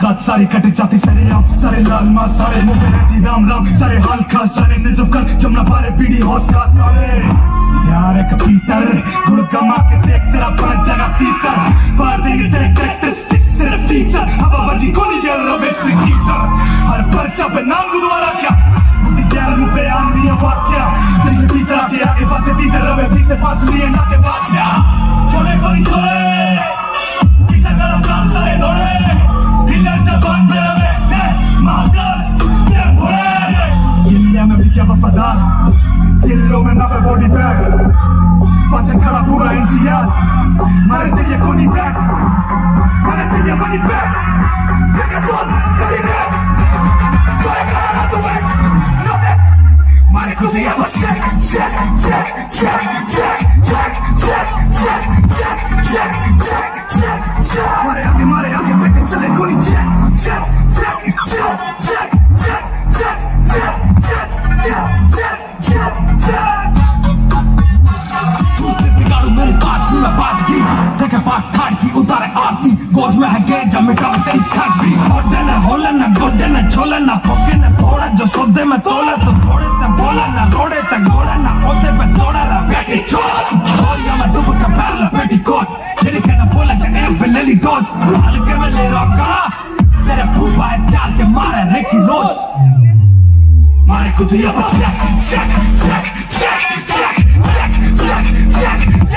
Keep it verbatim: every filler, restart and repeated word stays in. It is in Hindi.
औकात सारी कट जाती सरे आम सारे लाल माँ सारे मुंह पे रहती राम राम सारे हाल खा सारे निजम कर जमना पारे पीढ़ी हौस का सारे यार एक पीटर गुड़ कमा के देख तेरा बन जगह तीतर पार देंगे तेरे कैरेक्टरिस्टिक्स तेरे फीचर हवा बजी गोली जल रवे सीटर हर पर्चा पे नाम गुरुवारा क्या बुद्धि ज्ञान मुँह पे आंधी है वाक्या जैसे तीतर आगे आगे पास से तीतर रवे बीस से पास लिए ना के पास क्या छोड़े कोई छोड़े पीछे करो काम सारे दौड़े दिलर जबान पे रवे जय महाकाल जय भोले इंडिया में भी क्या वफादार किलो में ना पे बॉडी बैग पाचन खड़ा पूरा इंसियार मारे चाहिए कोनी बैग मारे चाहिए मनी बैग जगह चोर बड़ी बैग चोरे करा ना तो बैग नो बैग मारे कुछ ये बस चेक चेक चेक चेक चेक चेक चेक चेक चेक चेक चेक चेक चेक मारे आगे मारे आगे बैठे चले कोनी चेक चेक चेक चेक चेक चेक चेक चेक चेक चेक चेक चेक बिगाड़ू मेरी बात मैं बात की देखे बात ठाड़ की उतारे आरती गोद में है गेट जब मिटा तेरी खाट भी होटे न होले न गोडे न छोले न फोके न थोड़ा जो सौदे में तोले तो थोड़े से बोले न रोड़े तक घोड़े न ओदे पे तोड़ा ना बेटी चोट छोरिया में डूब के पैर लपेटी कोट तेरे के न बोले के एम पे ले ली डोज हल्के में ले रखा तेरे फूफा है चाल के मारे रेकी रोज मारे कुतिया पर चेक चेक चेक चेक चेक चेक चेक चेक